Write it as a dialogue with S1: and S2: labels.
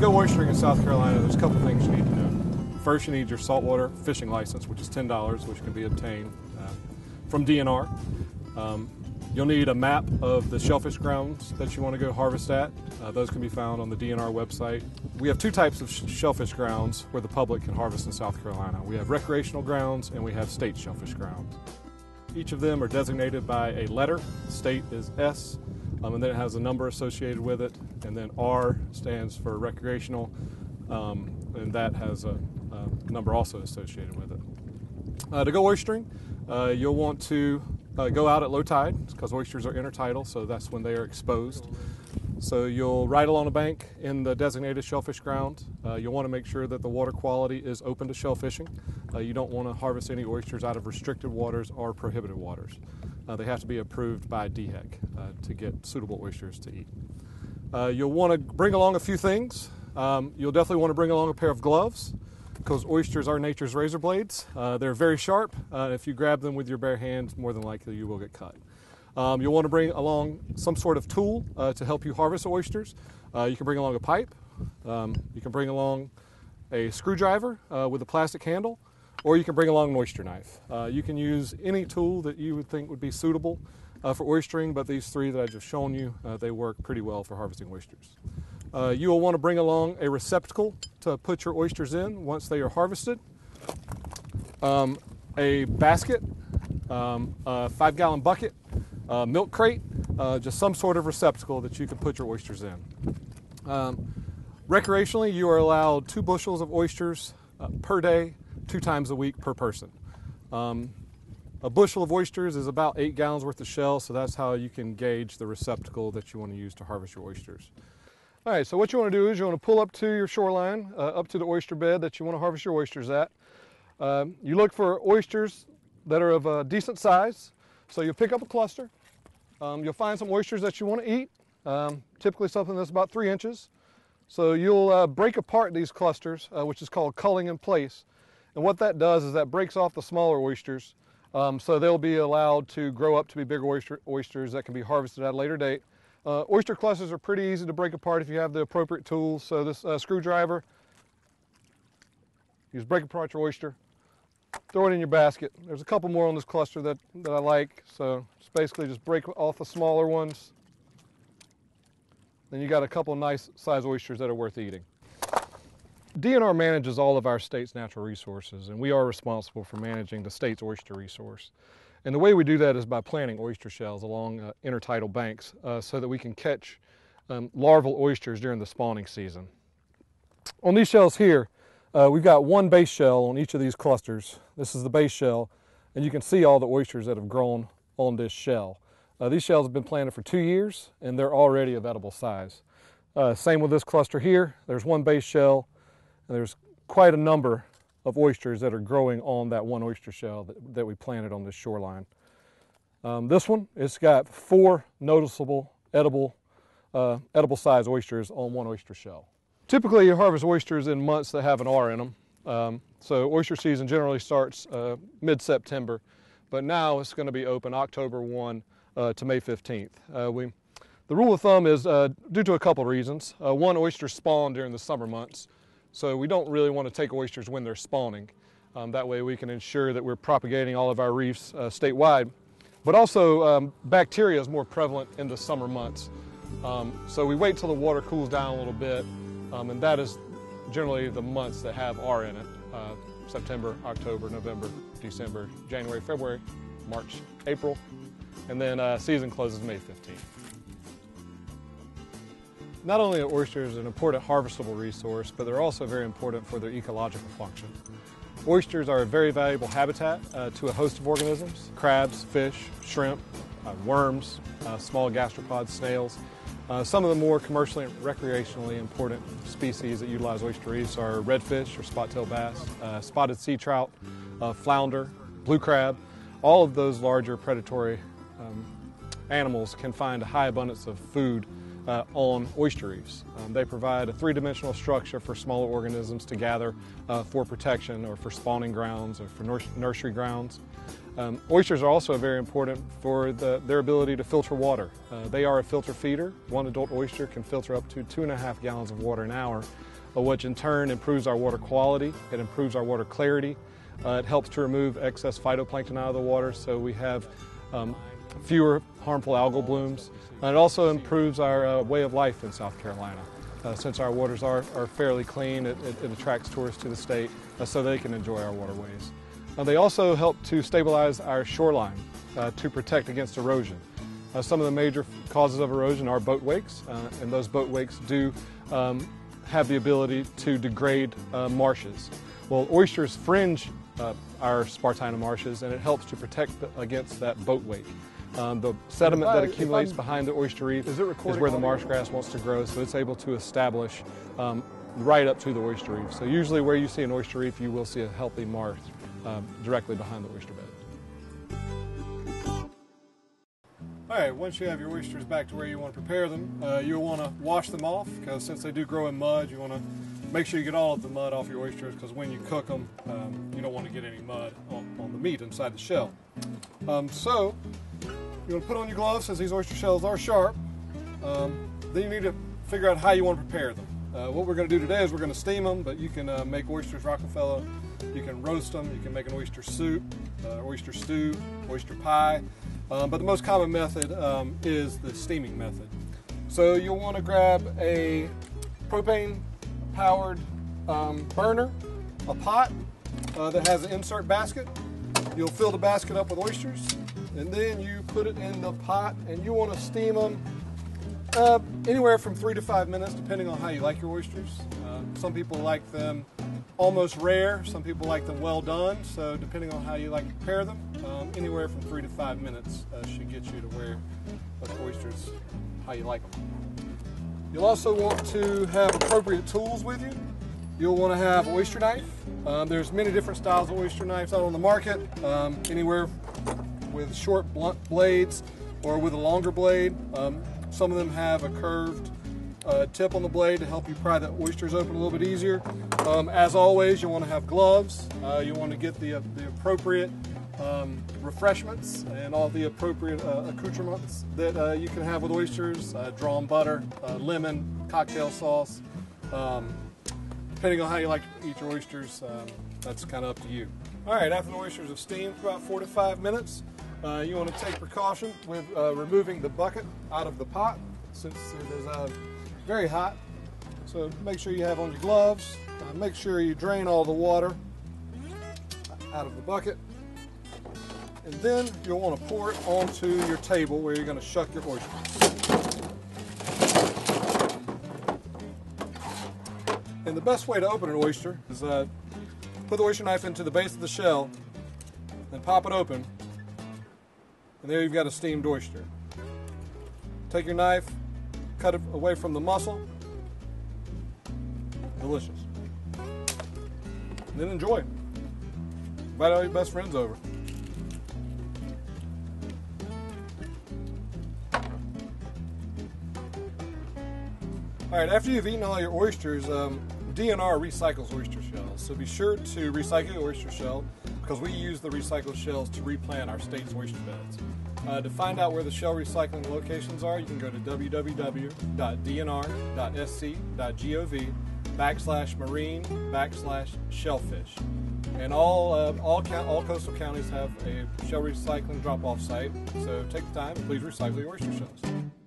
S1: go oystering in South Carolina, there's a couple things you need to know. First, you need your saltwater fishing license, which is $10, which can be obtained from DNR. You'll need a map of the shellfish grounds that you want to go harvest at. Those can be found on the DNR website. We have two types of shellfish grounds where the public can harvest in South Carolina. We have recreational grounds and we have state shellfish grounds. Each of them are designated by a letter. State is S, and then it has a number associated with it, and then R stands for recreational, and that has a number also associated with it. To go oystering, you'll want to go out at low tide because oysters are intertidal, so that's when they are exposed. So you'll ride along a bank in the designated shellfish ground. You'll want to make sure that the water quality is open to shellfishing. You don't want to harvest any oysters out of restricted waters or prohibited waters. They have to be approved by DHEC to get suitable oysters to eat. You'll want to bring along a few things. You'll definitely want to bring along a pair of gloves because oysters are nature's razor blades. They're very sharp. If you grab them with your bare hands, more than likely you will get cut. You'll want to bring along some sort of tool to help you harvest oysters. You can bring along a pipe. You can bring along a screwdriver with a plastic handle, or you can bring along an oyster knife. You can use any tool that you would think would be suitable for oystering, but these three that I just shown you, they work pretty well for harvesting oysters. You will want to bring along a receptacle to put your oysters in once they are harvested, a basket, a 5-gallon bucket, milk crate, just some sort of receptacle that you can put your oysters in. Recreationally, you are allowed 2 bushels of oysters per day, 2 times a week per person. A bushel of oysters is about 8 gallons worth of shell, so that's how you can gauge the receptacle that you want to use to harvest your oysters. All right, so what you want to do is you want to pull up to your shoreline, up to the oyster bed that you want to harvest your oysters at. You look for oysters that are of a decent size, so you'll pick up a cluster. You'll find some oysters that you want to eat, typically something that's about 3 inches. So you'll break apart these clusters, which is called culling in place. And what that does is that breaks off the smaller oysters, so they'll be allowed to grow up to be bigger oysters that can be harvested at a later date. Oyster clusters are pretty easy to break apart if you have the appropriate tools. So this screwdriver, you just break apart your oyster, throw it in your basket. There's a couple more on this cluster that I like, so basically just break off the smaller ones. Then you got a couple nice size oysters that are worth eating. DNR manages all of our state's natural resources, and we are responsible for managing the state's oyster resource. And the way we do that is by planting oyster shells along intertidal banks so that we can catch larval oysters during the spawning season. On these shells here, we've got one base shell on each of these clusters. This is the base shell, and you can see all the oysters that have grown on this shell. These shells have been planted for 2 years, and they're already of edible size. Same with this cluster here. There's one base shell, and there's quite a number of oysters that are growing on that one oyster shell that we planted on this shoreline. This one, it's got 4 noticeable edible size oysters on one oyster shell. Typically you harvest oysters in months that have an R in them. So oyster season generally starts mid-September, but now it's going to be open October 1 to May 15th. The rule of thumb is due to a couple reasons. One, oysters spawn during the summer months, so we don't really want to take oysters when they're spawning. That way we can ensure that we're propagating all of our reefs statewide. But also bacteria is more prevalent in the summer months. So we wait till the water cools down a little bit, and that is generally the months that have R in it. September, October, November, December, January, February, March, April, and then season closes May 15th. Not only are oysters an important harvestable resource, but they're also very important for their ecological function. Oysters are a very valuable habitat to a host of organisms: crabs, fish, shrimp, worms, small gastropods, snails. Some of the more commercially and recreationally important species that utilize oyster reefs are redfish or spot-tailed bass, spotted sea trout, flounder, blue crab. All of those larger predatory animals can find a high abundance of food on oyster reefs. They provide a three-dimensional structure for smaller organisms to gather for protection or for spawning grounds or for nursery grounds. Oysters are also very important for their ability to filter water. They are a filter feeder. One adult oyster can filter up to 2.5 gallons of water an hour, which in turn improves our water quality, it improves our water clarity, it helps to remove excess phytoplankton out of the water so we have fewer harmful algal blooms. And it also improves our way of life in South Carolina. Since our waters are fairly clean, it attracts tourists to the state so they can enjoy our waterways. They also help to stabilize our shoreline to protect against erosion. Some of the major causes of erosion are boat wakes, and those boat wakes do have the ability to degrade marshes. Well, oysters fringe our Spartina marshes, and it helps to protect against that boat wake. The sediment that accumulates behind the oyster reef is where the marsh grass wants to grow, so it's able to establish right up to the oyster reef. So usually where you see an oyster reef, you will see a healthy marsh directly behind the oyster bed. All right, once you have your oysters back to where you want to prepare them, you'll want to wash them off, because since they do grow in mud, you want to make sure you get all of the mud off your oysters, because when you cook them, you don't want to get any mud on the meat inside the shell. So you want to put on your gloves, since these oyster shells are sharp. Then you need to figure out how you want to prepare them. What we're going to do today is we're going to steam them, but you can make oysters Rockefeller, you can roast them, you can make an oyster soup, oyster stew, oyster pie. But the most common method is the steaming method. So you'll want to grab a propane-powered burner, a pot that has an insert basket. You'll fill the basket up with oysters, and then you put it in the pot, and you want to steam them anywhere from 3 to 5 minutes, depending on how you like your oysters. Some people like them almost rare, some people like them well done, so depending on how you like to prepare them, anywhere from 3 to 5 minutes should get you to where the oysters, how you like them. You'll also want to have appropriate tools with you. You'll want to have an oyster knife. There's many different styles of oyster knives out on the market, anywhere with short blunt blades or with a longer blade. Some of them have a curved tip on the blade to help you pry the oysters open a little bit easier. As always, you want to have gloves. You want to get the appropriate refreshments and all the appropriate accoutrements that you can have with oysters, drawn butter, lemon, cocktail sauce. Depending on how you like to eat your oysters, that's kind of up to you. All right, after the oysters have steamed for about 4 to 5 minutes, you want to take precaution with removing the bucket out of the pot, since it is very hot. So make sure you have on your gloves. Make sure you drain all the water out of the bucket. And then you'll want to pour it onto your table where you're going to shuck your oysters. And the best way to open an oyster is put the oyster knife into the base of the shell and pop it open. And there you've got a steamed oyster. Take your knife, cut it away from the muscle. Delicious. And then enjoy. Invite all your best friends over. All right, after you've eaten all your oysters, DNR recycles oyster shells. So be sure to recycle your oyster shell, because we use the recycled shells to replant our state's oyster beds. To find out where the shell recycling locations are, you can go to www.dnr.sc.gov/marine/shellfish. And all coastal counties have a shell recycling drop-off site, so take the time and please recycle your oyster shells.